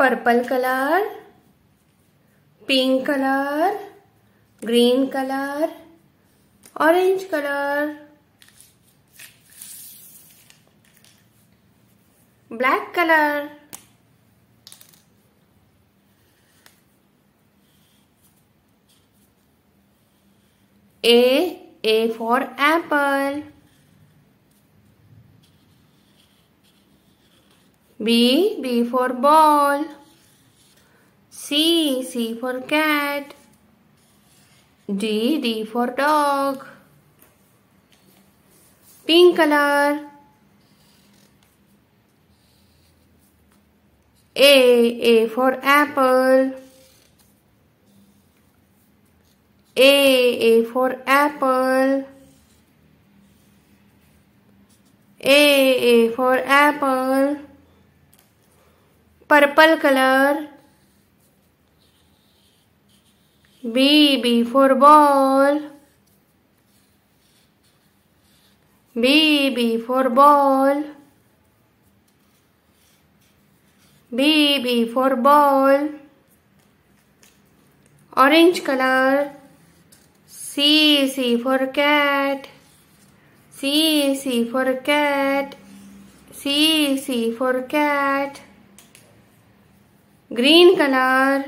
purple color, pink color, green color, orange color, black color, A for apple, B for ball, C for cat, D for dog, pink color, A for apple, A for apple, A for apple, purple color, B for ball, B for ball, B for ball, orange color, C for cat, C for cat, C for cat, green color,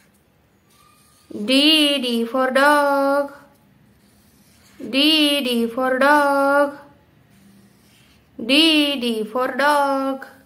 D for dog, D for dog, D for dog.